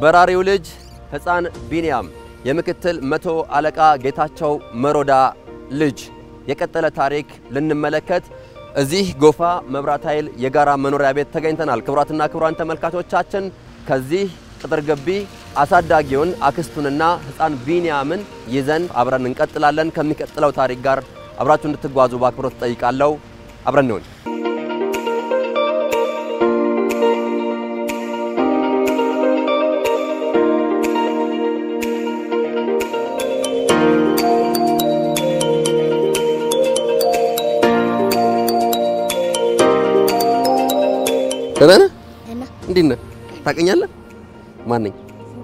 የበራሪው ልጅ ሕፃን ቢኒያም የምክትል መቶ አለቃ ጌታቸው መሮዳ ልጅ የቀጠለ ታሪክ ልንመለከት እዚህ ጎፋ መብራት ኃይል የጋራ መኖሪያ ቤት ተገኝተናል። ክቡራትና ክቡራን ተመልካቾቻችን ከዚህ ቅጥር ግቢ አሳዳጊውን አክስቱንና ሕፃን ቢኒያምን ይዘን አብረን እንቀጥላለን። ከሚቀጥለው ታሪክ ጋር አብራችሁ እንድትጓዙ በአክብሮት ጠይቃለሁ። አብረን ነው ደህና ነህ? እንዴት ነህ? ታውቀኛለህ? ማን ነኝ?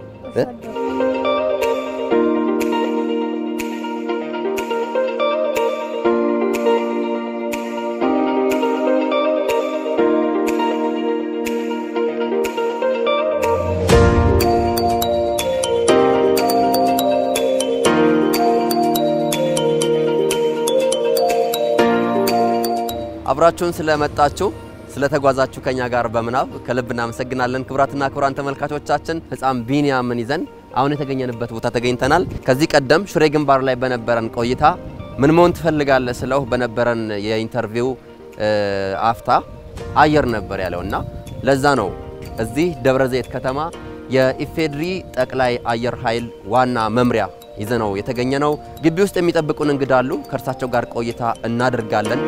አብራችሁን ስለመጣችሁ ስለተጓዛችሁ ከኛ ጋር በመናብ ከልብና እናመሰግናለን። ክቡራትና ክቡራን ተመልካቾቻችን ሕፃን ቢኒያምን ይዘን አሁን የተገኘንበት ቦታ ተገኝተናል። ከዚህ ቀደም ሽሬ ግንባር ላይ በነበረን ቆይታ ምን መሆን ትፈልጋለህ ስለው በነበረን የኢንተርቪው አፍታ አየር ነበር ያለውና ለዛ ነው እዚህ ደብረ ዘይት ከተማ የኢፌድሪ ጠቅላይ አየር ኃይል ዋና መምሪያ ይዘነው የተገኘነው። ግቢ ውስጥ የሚጠብቁን እንግዳ አሉ። ከእርሳቸው ጋር ቆይታ እናደርጋለን።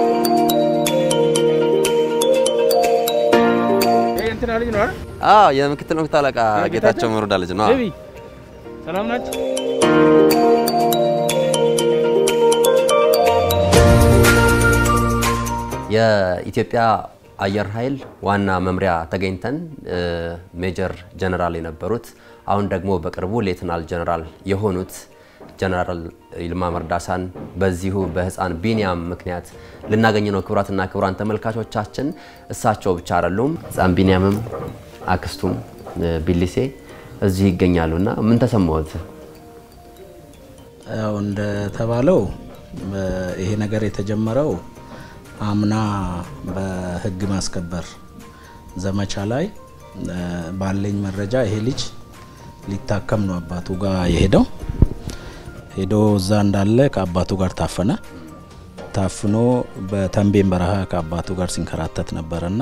ልጅ ነው አይደል? የምክትል መቶ አለቃ ጌታቸው መሮዳ ልጅ ነው። ቤቢ ሰላም ናችሁ? የኢትዮጵያ አየር ኃይል ዋና መምሪያ ተገኝተን ሜጀር ጀነራል የነበሩት አሁን ደግሞ በቅርቡ ሌተናል ጀነራል የሆኑት ጀነራል ይልማ መርዳሳን በዚሁ በሕፃን ቢኒያም ምክንያት ልናገኝ ነው። ክቡራትና ክቡራን ተመልካቾቻችን እሳቸው ብቻ አይደሉም፣ ሕፃን ቢኒያምም አክስቱም ቢሊሴ እዚህ ይገኛሉና ምን ተሰማዎት? ያው እንደ ተባለው ይሄ ነገር የተጀመረው አምና በህግ ማስከበር ዘመቻ ላይ ባለኝ መረጃ ይሄ ልጅ ሊታከም ነው አባቱ ጋር የሄደው። ሄዶ እዛ እንዳለ ከአባቱ ጋር ታፍኖ በተንቤን በረሃ ከአባቱ ጋር ሲንከራተት ነበርና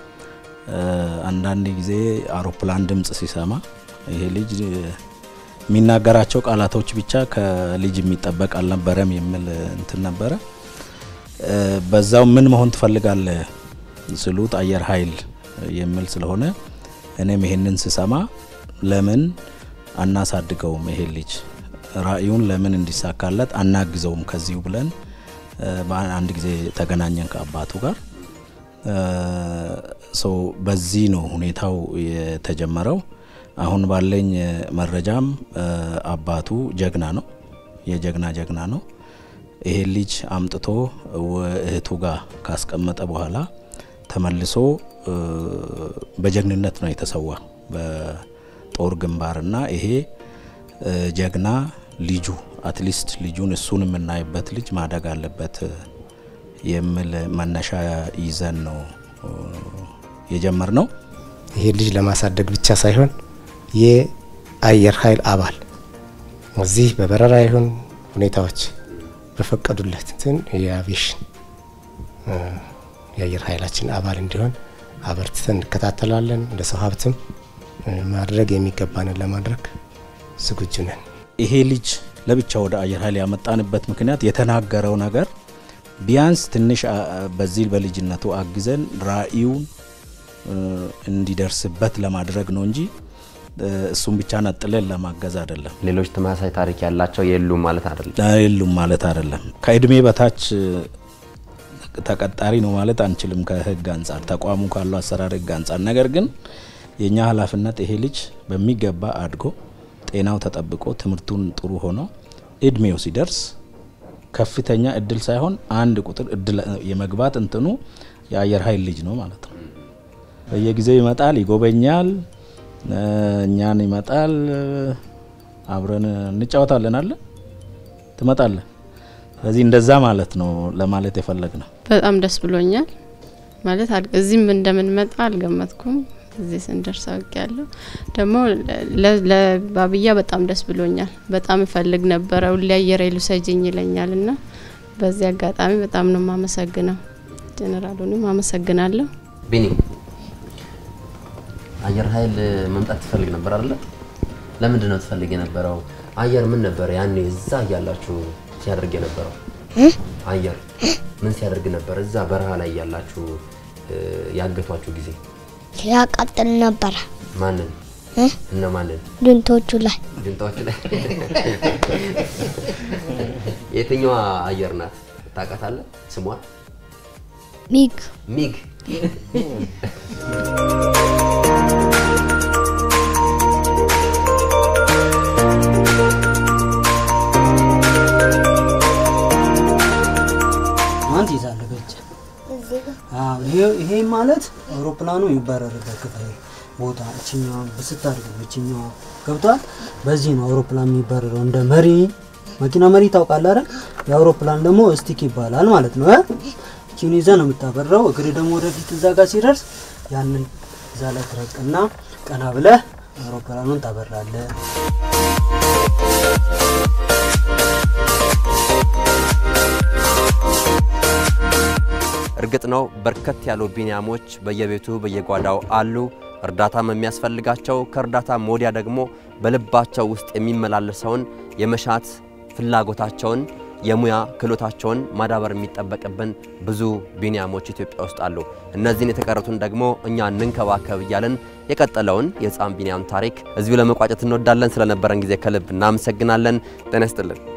አንዳንድ ጊዜ አውሮፕላን ድምጽ ሲሰማ ይሄ ልጅ የሚናገራቸው ቃላቶች ብቻ ከልጅ የሚጠበቅ አልነበረም የሚል እንትን ነበረ። በዛው ምን መሆን ትፈልጋለህ ስሉት አየር ኃይል የሚል ስለሆነ እኔም ይሄንን ስሰማ ለምን አናሳድገውም ይሄ ልጅ ራእዩን ለምን እንዲሳካለት አናግዘውም ከዚሁ ብለን በአንድ ጊዜ ተገናኘን ከአባቱ ጋር። በዚህ ነው ሁኔታው የተጀመረው። አሁን ባለኝ መረጃም አባቱ ጀግና ነው፣ የጀግና ነው። ይሄ ልጅ አምጥቶ እህቱ ጋር ካስቀመጠ በኋላ ተመልሶ በጀግንነት ነው የተሰዋ በጦር ግንባርና ይሄ ጀግና ልጁ አትሊስት ልጁን እሱን የምናይበት ልጅ ማደግ አለበት የሚል መነሻ ይዘን ነው የጀመርነው። ይሄ ልጅ ለማሳደግ ብቻ ሳይሆን የአየር ኃይል አባል እዚህ በበረራ ይሁን ሁኔታዎች በፈቀዱለት የአቪዬሽን የአየር ኃይላችን አባል እንዲሆን አበርትተን እንከታተላለን። እንደ ሰው ሀብትም ማድረግ የሚገባንን ለማድረግ ዝግጁ ነን። ይሄ ልጅ ለብቻ ወደ አየር ኃይል ያመጣንበት ምክንያት የተናገረው ነገር ቢያንስ ትንሽ በዚህ በልጅነቱ አግዘን ራእዩን እንዲደርስበት ለማድረግ ነው እንጂ እሱም ብቻ ነጥለን ለማገዝ አይደለም። ሌሎች ተመሳሳይ ታሪክ ያላቸው የሉም ማለት አይደለም። ከእድሜ በታች ተቀጣሪ ነው ማለት አንችልም ከህግ አንፃር ተቋሙ ካለው አሰራር ህግ አንፃር። ነገር ግን የኛ ኃላፊነት ይሄ ልጅ በሚገባ አድጎ ጤናው ተጠብቆ ትምርቱን ጥሩ ሆኖ እድሜው ሲደርስ ከፍተኛ እድል ሳይሆን አንድ ቁጥር እድል የመግባት እንትኑ የአየር ኃይል ልጅ ነው ማለት ነው። በየጊዜው ይመጣል፣ ይጎበኛል፣ እኛን ይመጣል፣ አብረን እንጫወታለን አለ ትመጣለህ። ስለዚህ እንደዛ ማለት ነው ለማለት የፈለግነው። በጣም ደስ ብሎኛል ማለት እዚህም እንደምንመጣ አልገመትኩም። እዚህ ስንደርስ አውቄያለሁ ደግሞ ለባብያ በጣም ደስ ብሎኛል በጣም ፈልግ ነበር ሁሌ አየር ይሉሰጅኝ ይለኛልና በዚህ አጋጣሚ በጣም ነው ማመሰግነው ጀነራሉንም ማመሰግናለሁ ቢኒ አየር ኃይል መምጣት ትፈልግ ነበር አይደል ለምንድን ነው ትፈልግ የነበረው አየር ምን ነበር ያኔ እዛ ያላችሁ ሲያደርግ የነበረው አየር ምን ሲያደርግ ነበር እዛ በረሃ ላይ ያላችሁ ያገቷችሁ ጊዜ ያቃጥል ነበር ማንን እና ማንን ድንቶቹ ላይ የትኛዋ አየር ናት ታውቃታለህ ስሟ ሚግ አንተ ይዛለች ይሄ ማለት አውሮፕላኑ ይባረርበት ክፍል ቦታ እቺኛው በስታርግ እቺኛው ገብቷል በዚህ ነው አውሮፕላን የሚባረረው እንደ መሪ መኪና መሪ ታውቃለህ አይደል የአውሮፕላን ደግሞ ስቲክ ይባላል ማለት ነው እቺን ይዘህ ነው የምታበረው እግር ደግሞ ወደፊት እዛ ጋር ሲደርስ ያንን እዛ ላይ ትረቅና ቀና ብለህ አውሮፕላኑን ታበራለህ እርግጥ ነው በርከት ያሉ ቢኒያሞች በየቤቱ በየጓዳው አሉ እርዳታም የሚያስፈልጋቸው ከርዳታ ሞዲያ ደግሞ በልባቸው ውስጥ የሚመላለሰውን የመሻት ፍላጎታቸውን የሙያ ክሎታቸውን ማዳበር የሚጠበቅብን ብዙ ቢኒያሞች ኢትዮጵያ ውስጥ አሉ እነዚህን የተቀረቱን ደግሞ እኛ እንንከባከብ ይያለን የቀጠለውን የጻም ቢኒያም ታሪክ እዚሁ ለመቋጨት እንወዳለን ስለነበረን ጊዜ ከልብ እናመሰግናለን ጤና ይስጥልን